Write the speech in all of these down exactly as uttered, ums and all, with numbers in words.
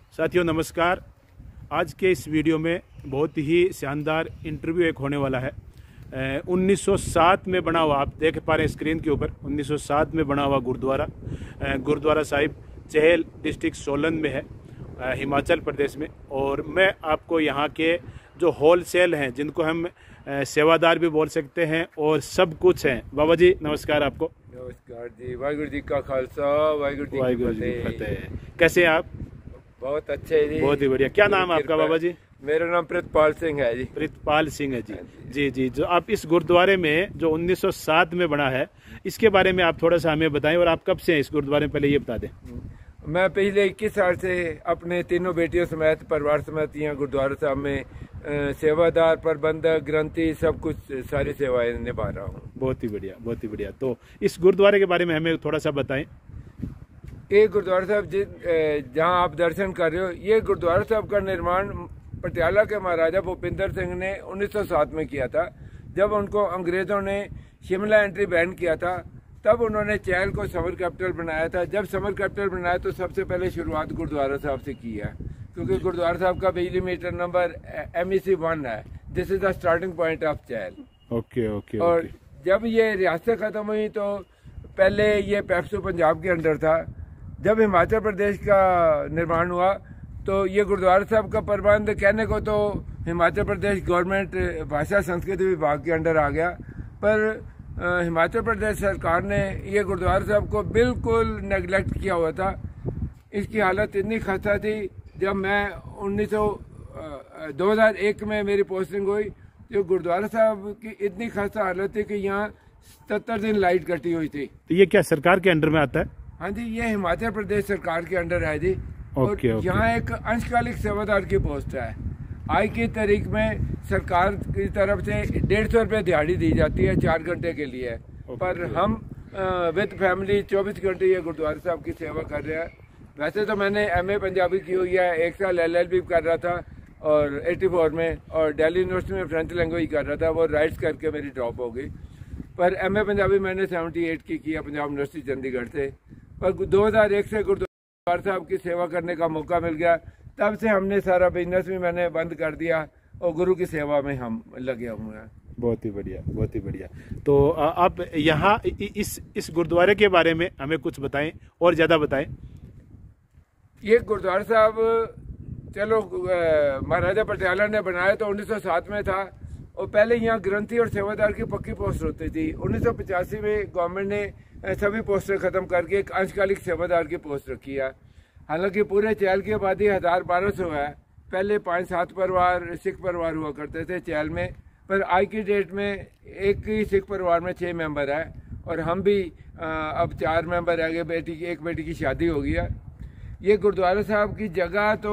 साथियों नमस्कार। आज के इस वीडियो में बहुत ही शानदार इंटरव्यू एक होने वाला है। उन्नीस सौ सात में बना हुआ, आप देख पा रहे हैं स्क्रीन के ऊपर, उन्नीस सौ सात में बना हुआ गुरुद्वारा गुरुद्वारा साहिब चहल डिस्ट्रिक्ट सोलन में है, हिमाचल प्रदेश में। और मैं आपको यहाँ के जो होलसेल हैं, जिनको हम सेवादार भी बोल सकते हैं और सब कुछ हैं। बाबा जी नमस्कार आपको। नमस्कार जी, वाहिगुरु जी का खालसा, वाहिगुरु जी वाहिगुरु जी की फतेह। कैसे हैं आप? बहुत अच्छे जी, बहुत ही बढ़िया। क्या नाम है आपका बाबा जी? मेरा नाम प्रितपाल सिंह है जी। प्रितपाल सिंह है जी। जी जी जो आप इस गुरुद्वारे में जो उन्नीस सौ सात में बना है, इसके बारे में आप थोड़ा सा हमें बताएं। और आप कब से हैं इस गुरुद्वारे में, पहले ये बता दें। मैं पिछले इक्कीस साल से अपने तीनों बेटियों समेत, परिवार समेत यहाँ गुरुद्वारा साहब में सेवादार, प्रबंधक, ग्रंथी, सब कुछ सारी सेवाएं निभा रहा हूँ। बहुत ही बढ़िया, बहुत ही बढ़िया। तो इस गुरुद्वारे के बारे में हमें थोड़ा सा बताएं। ये गुरुद्वारा साहब जहाँ आप दर्शन कर रहे हो, ये गुरुद्वारा साहब का निर्माण पटियाला के महाराजा भूपिंदर सिंह ने उन्नीस सौ सात में किया था। जब उनको अंग्रेजों ने शिमला एंट्री बैन किया था, तब उन्होंने चहल को समर कैपिटल बनाया था। जब समर कैपिटल बनाया तो सबसे पहले शुरुआत गुरुद्वारा साहब से की है, क्योंकि गुरुद्वारा साहब का बिजली meter number M E C one है। This is the starting point of Chahal. Okay okay. और जब ये रियासत खत्म हुई तो पहले ये पेप्सू पंजाब के अंडर था। जब हिमाचल प्रदेश का निर्माण हुआ तो ये गुरुद्वारा साहब का प्रबंध कहने को तो हिमाचल प्रदेश गवर्नमेंट भाषा संस्कृति विभाग के अंडर आ गया, पर हिमाचल प्रदेश सरकार ने ये गुरुद्वारा साहब को बिल्कुल नेगलेक्ट किया हुआ था। इसकी हालत इतनी खस्ता थी, जब मैं उन्नीस सौ दो हज़ार एक में मेरी पोस्टिंग हुई, जो गुरुद्वारा साहब की इतनी खस्ता हालत थी कि यहाँ सत्तर दिन लाइट कटी हुई थी। तो ये क्या सरकार के अंडर में आता है? हाँ जी, ये हिमाचल प्रदेश सरकार के अंडर है जी। और ओके, ओके। यहाँ एक अंशकालिक सेवादार की पोस्ट है। आज की तारीख में सरकार की तरफ से डेढ़ सौ रुपये दिहाड़ी दी जाती है चार घंटे के लिए, पर हम विद फैमिली चौबीस घंटे ये गुरुद्वारा साहब की सेवा कर रहे हैं। वैसे तो मैंने एम ए पंजाबी की हुई है, एक साल एल एल बी कर रहा था और चौरासी में, और दिल्ली यूनिवर्सिटी में फ्रेंच लैंग्वेज कर रहा था। वो राइट्स करके मेरी ड्रॉप हो गई। पर एम ए पंजाबी मैंने अठहत्तर की किया पंजाब यूनिवर्सिटी चंडीगढ़ से। पर दो हज़ार एक से गुरुद्वारा साहब की सेवा करने का मौका मिल गया, तब से हमने सारा बिजनेस भी मैंने बंद कर दिया और गुरु की सेवा में हम लगे हुए हैं। बहुत ही बढ़िया, बहुत ही बढ़िया। तो आप यहाँ इस इस गुरुद्वारे के बारे में हमें कुछ बताएं और ज़्यादा बताएं। ये गुरुद्वारा साहब चलो महाराजा पटियाला ने बनाया तो उन्नीस सौ सात में था, और पहले यहाँ ग्रंथी और सेवादार की पक्की पोस्ट होती थी। उन्नीस सौ पचासी में गवर्नमेंट ने सभी पोस्टें खत्म करके एक अंशकालिक सेवादार की पोस्ट रखी है। हालांकि पूरे चहल की आबादी हज़ार बारह सौ है। पहले पाँच सात परिवार सिख परिवार हुआ करते थे चहल में, पर आज की डेट में एक ही सिख परिवार में छः मेंबर है, और हम भी आ, अब चार मेंबर रह गए। बेटी की एक बेटी की शादी हो गई है। ये गुरुद्वारा साहब की जगह तो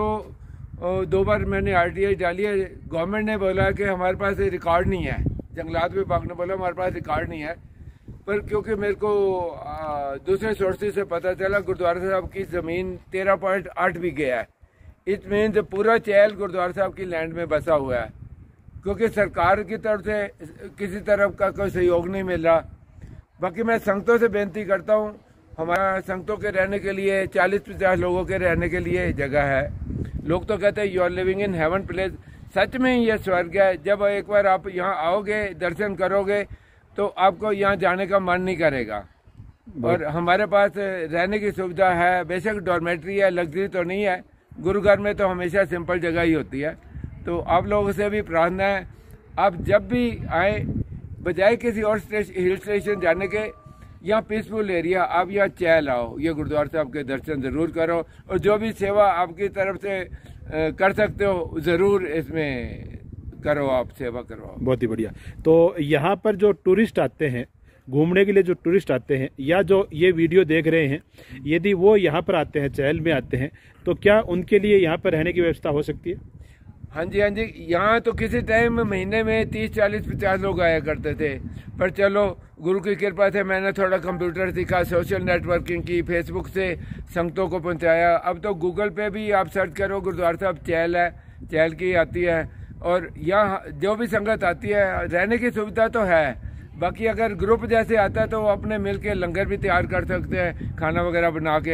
दो बार मैंने आर टी आई डाली है। गवर्नमेंट ने बोला कि हमारे पास रिकॉर्ड नहीं है, जंगलात विभाग ने बोला हमारे पास रिकॉर्ड नहीं है, पर क्योंकि मेरे को आ, दूसरे सोर्सेज से पता चला गुरुद्वारा साहब की ज़मीन तेरह पॉइंट आठ बीघे है। इट मीन्स पूरा चहल गुरुद्वारा साहब की लैंड में बसा हुआ है, क्योंकि सरकार की तरफ से किसी तरफ का कोई सहयोग नहीं मिल रहा। बाकी मैं संगतों से बेनती करता हूँ, हमारा संगतों के रहने के लिए चालीस पचास लोगों के रहने के लिए जगह है। लोग तो कहते हैं you are living in heaven place. सच में ये स्वर्ग है। जब एक बार आप यहाँ आओगे, दर्शन करोगे, तो आपको यहाँ जाने का मन नहीं करेगा। और हमारे पास रहने की सुविधा है, बेशक डॉर्मेट्री है, लग्जरी तो नहीं है। गुरुघर में तो हमेशा सिंपल जगह ही होती है। तो आप लोगों से भी प्रार्थना है, आप जब भी आए, बजाय किसी और हिल स्टेशन जाने के, यहाँ पीसफुल एरिया, आप यहाँ चहल आओ, ये गुरुद्वारा साहब के दर्शन ज़रूर करो, और जो भी सेवा आपकी तरफ से कर सकते हो ज़रूर इसमें करो, आप सेवा करो। बहुत ही बढ़िया। तो यहाँ पर जो टूरिस्ट आते हैं, घूमने के लिए जो टूरिस्ट आते हैं, या जो ये वीडियो देख रहे हैं, यदि वो यहाँ पर आते हैं, चहल में आते हैं, तो क्या उनके लिए यहाँ पर रहने की व्यवस्था हो सकती है? हाँ जी, हाँ जी। यहाँ तो किसी टाइम महीने में तीस चालीस पचास लोग आया करते थे, पर चलो गुरु की कृपा से मैंने थोड़ा कंप्यूटर सीखा, सोशल नेटवर्किंग की, फेसबुक से संगतों को पहुँचाया। अब तो गूगल पे भी आप सर्च करो, गुरुद्वारा साहब चहल है, चहल की आती है, और यहाँ जो भी संगत आती है, रहने की सुविधा तो है। बाकी अगर ग्रुप जैसे आता है तो वो अपने मिल के लंगर भी तैयार कर सकते हैं, खाना वगैरह बना के।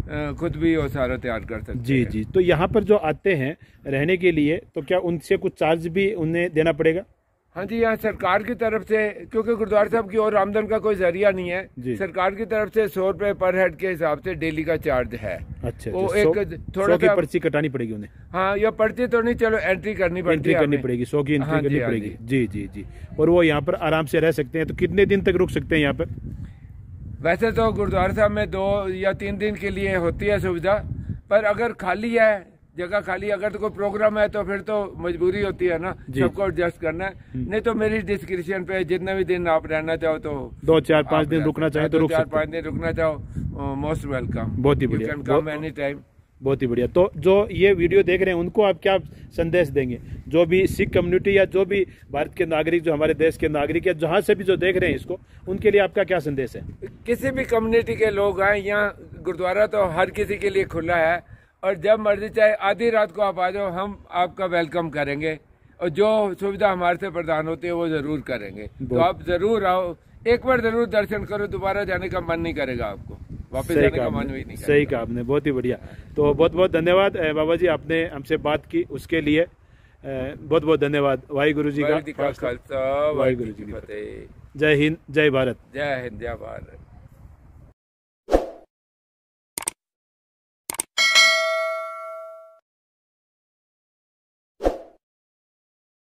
खुद भी वो सारा तैयार कर सकते जी हैं। जी। तो यहाँ पर जो आते हैं रहने के लिए, तो क्या उनसे कुछ चार्ज भी उन्हें देना पड़ेगा? हाँ जी, यहाँ सरकार की तरफ से, क्योंकि गुरुद्वारा साहब की और आमदन का कोई जरिया नहीं है, सरकार की तरफ से सौ रुपए पर हेड के हिसाब से डेली का चार्ज है। अच्छा, वो अच्छा, एक थोड़ा की पर्ची कटानी पड़ेगी उन्हें? हाँ, या पर्ची तो नहीं, चलो एंट्री करनी पड़ती एंट्री करनी पड़ेगी, सौ की एंट्री हाँ करनी हाँ पड़ेगी। जी जी जी। और वो यहाँ पर आराम से रह सकते हैं। तो कितने दिन तक रुक सकते हैं यहाँ पर? वैसे तो गुरुद्वारा साहब में दो या तीन दिन के लिए होती है सुविधा, पर अगर खाली है जगह खाली, अगर तो कोई प्रोग्राम है तो फिर तो मजबूरी होती है ना सबको एडजस्ट करना है। नहीं तो मेरी डिस्क्रिप्शन पे जितने भी दिन आप रहना चाहो तो दो चार पाँच दिन रुकना चाहे तो रुक चार पाँच दिन रुकना चाहो, मोस्ट वेलकम। बहुत ही बढ़िया, कम एनी टाइम। बहुत ही बढ़िया। तो जो ये वीडियो देख रहे हैं उनको आप क्या संदेश देंगे? जो भी सिख कम्युनिटी या जो भी भारत के नागरिक, जो हमारे देश के नागरिक या जहाँ से भी जो देख रहे हैं इसको, उनके लिए आपका क्या संदेश है? किसी भी कम्युनिटी के लोग आए, यहाँ गुरुद्वारा तो हर किसी के लिए खुला है, और जब मर्जी चाहे आधी रात को आप आ जाओ, हम आपका वेलकम करेंगे, और जो सुविधा हमारे से प्रदान होती है वो जरूर करेंगे। तो आप जरूर आओ, एक बार जरूर दर्शन करो, दोबारा जाने का मन नहीं करेगा आपको, वापस जाने का मन भी नहीं करेगा। सही कहा आपने, बहुत ही बढ़िया। तो बहुत बहुत धन्यवाद बाबा जी, आपने हमसे बात की उसके लिए बहुत बहुत धन्यवाद। वाहिगुरु जी का खालसा, वाहिगुरु जी की फतेह। जय हिंद, जय भारत। जय हिंद, जय भारत।